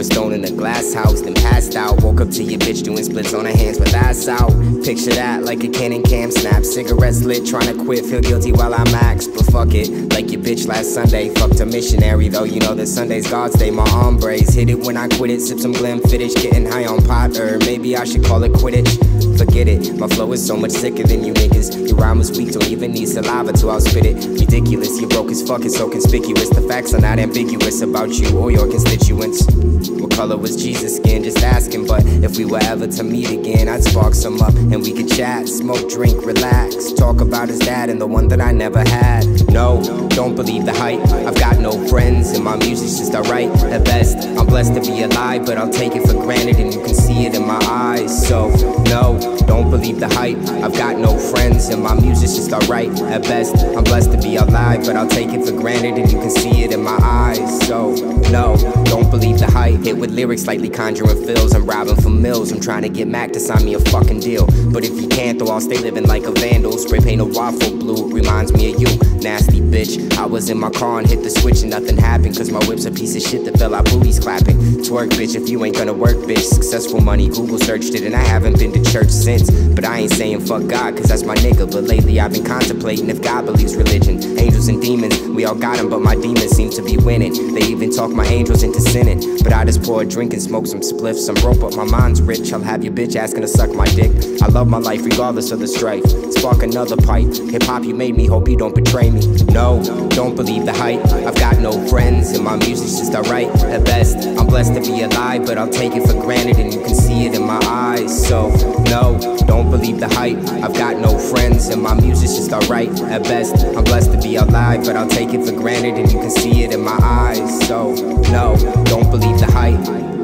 stone in a glass house, then passed out. Woke up to your bitch doing splits on her hands with ass out. Picture that like a Canon cam snap. Cigarettes lit, trying to quit, feel guilty while I max. But fuck it, like your bitch last Sunday. Fucked a missionary though, you know that Sunday's God's day. My hombres hit it when I quit it. Sip some Glenfiddich, getting high on pot. Or maybe I should call it Quidditch. Forget it, my flow is so much sicker than you niggas. Your rhyme was weak, don't even need saliva to outspit it. Ridiculous, you broke as fuck, it's so conspicuous. The facts are not ambiguous about you or your constituents. What color was Jesus' skin? Just asking, but if we were ever to meet again, I'd spark some up and we could chat, smoke, drink, relax, talk about his dad and the one that I never had. No, don't believe the hype, I've got no friends and my music's just alright. At best, I'm blessed to be alive, but I'll take it for granted and you can see it in my eyes. So, no, don't believe the hype, I've got no friends and my music's just alright. At best, I'm blessed to be alive, but I'll take it for granted and you can see it in my eyes. So, no, don't believe the hype. Hit with lyrics slightly conjuring fills. I'm robbing for mills. I'm trying to get Mac to sign me a fucking deal. But if you can't, though, I'll stay living like a vandal. Spray paint a waffle blue, reminds me of you, nasty bitch. I was in my car and hit the switch and nothing happened, cause my whip's a piece of shit that fell out booties clapping. Twerk, bitch, if you ain't gonna work, bitch. Successful money, Google searched it and I haven't been to church since. But I ain't saying fuck God, cause that's my nigga. But lately I've been contemplating if God believes religion. Angels and demons, we all got them, but my demons seem to be winning. They even talk my angels into sinning. But I just pour a drink and smoke some spliffs, some rope up, my mind's rich. I'll have your bitch asking to suck my dick. I love my life regardless of the strife. Spark another pipe, hip-hop you made me, hope you don't betray me. No, don't believe the hype, I've got no friends and my music's just alright. At best, I'm blessed to be alive, but I'll take it for granted and you can see it in my eyes. So, no, don't believe the hype, I've got no friends and my music's just alright. At best, I'm blessed to be alive, but I'll take it for granted and you can see it in my eyes. So, no, don't believe the hype.